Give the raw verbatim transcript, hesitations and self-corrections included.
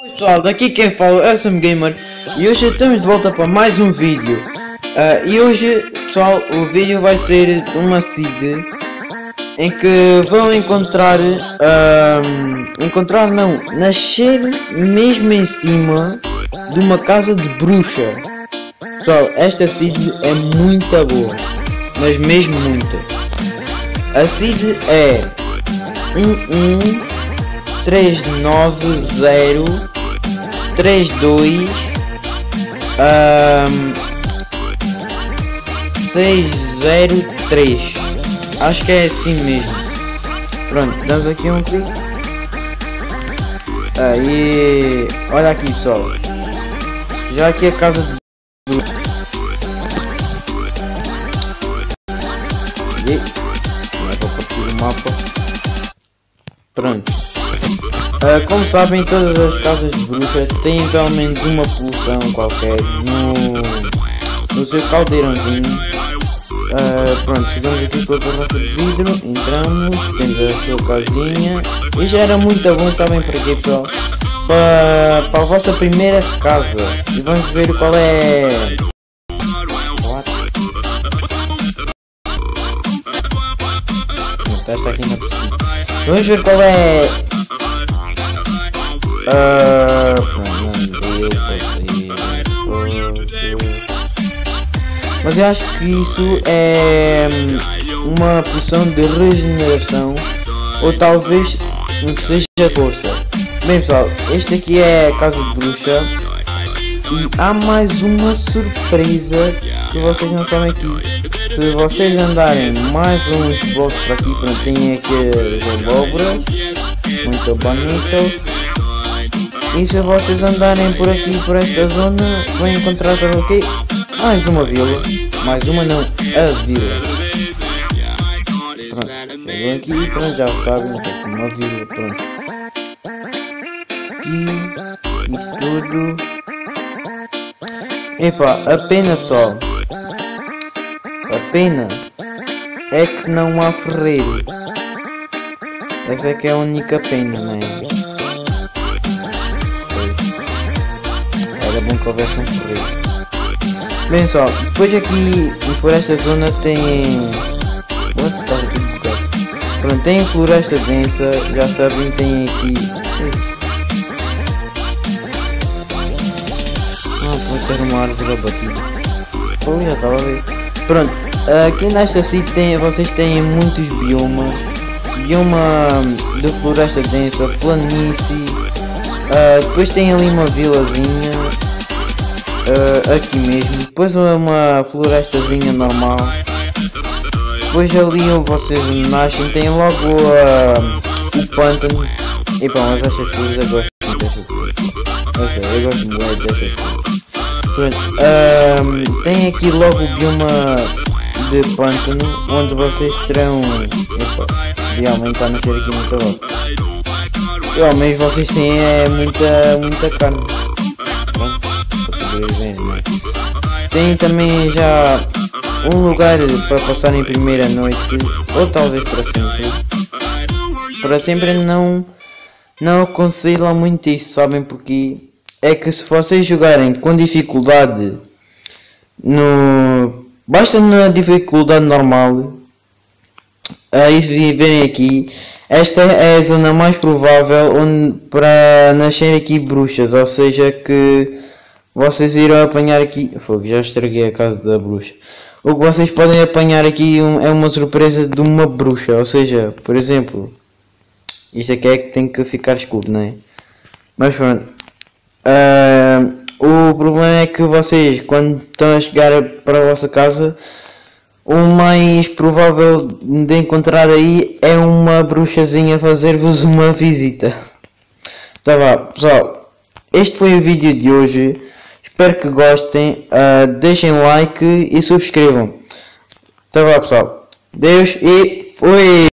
Pessoal, daqui quem fala é Sam Gamer e hoje estamos de volta para mais um vídeo. Uh, e hoje, pessoal, o vídeo vai ser uma seed em que vão encontrar, uh, encontrar não, nascer mesmo em cima de uma casa de bruxa. Pessoal, esta seed é muito boa, mas mesmo muito. A seed é um um três nove zero três dois um, seis zero três. Acho que é assim mesmo. Pronto, damos aqui um clique. Aí, olha aqui, pessoal. Já aqui a casa de e não é para partir o mapa. Pronto. Uh, como sabem, todas as casas de bruxa têm pelo menos uma pulsão qualquer no, no seu caldeirãozinho. Uh, pronto, chegamos aqui com a garrafa de vidro, entramos, temos a sua casinha e já era muito bom, sabem para quê, pessoal? Para, para a vossa primeira casa. E vamos ver qual é. Esta aqui na piscina. Vamos ver qual é. Uh, mas eu acho que isso é uma poção de regeneração ou talvez seja força. Bem, pessoal, este aqui é a casa de bruxa e há mais uma surpresa que vocês não sabem aqui. Se vocês andarem mais uns blocos para aqui, pronto, tem aqui as abóboras muito bonitas. E se vocês andarem por aqui, por esta zona, vão encontrar o quê? Mais uma vila. Mais uma não, a vila. Pronto, chegou aqui, pronto, já sabem que é uma vila, pronto. Aqui, isto tudo. Epá, a pena, pessoal. A pena é que não há ferreiro. Essa é que é a única pena, não é? Era bom que houvesse um ferreiro. Bem, pessoal, depois aqui por esta zona tem. Pronto, tem floresta densa, já sabem, tem aqui. Ah, pode ter uma árvore abatida. Oh, já estava a ver. Pronto, aqui nesta sítio tem, vocês têm muitos biomas. Bioma de floresta densa, planície. Uh, depois tem ali uma vilazinha. Uh, aqui mesmo, depois uma florestazinha normal, depois ali onde vocês nascem tem logo uh, o pântano. E pá, mas estas flores eu gosto muito destas flores, eu sei, eu gosto muito destas flores. Uh, tem aqui logo o bioma de pântano, onde vocês terão, epa, realmente está a nascer aqui muita roca. Realmente vocês têm é, muita, muita carne. Tem também já um lugar para passar em primeira noite, ou talvez para sempre. Para sempre não, não aconselho muito isso, sabem porque? É que se vocês jogarem com dificuldade, no, basta na dificuldade normal, aí se viverem aqui, esta é a zona mais provável onde, para nascer aqui bruxas, ou seja que vocês irão apanhar aqui. Fogo, já estraguei a casa da bruxa. O que vocês podem apanhar aqui é uma surpresa de uma bruxa. Ou seja, por exemplo, isto aqui é que tem que ficar escuro, não é? Mas pronto. Uh, o problema é que vocês, quando estão a chegar para a vossa casa, o mais provável de encontrar aí é uma bruxazinha a fazer-vos uma visita. Tá vá, pessoal. Este foi o vídeo de hoje. Espero que gostem, uh, deixem like e subscrevam. Então vá, pessoal. Deus e fui!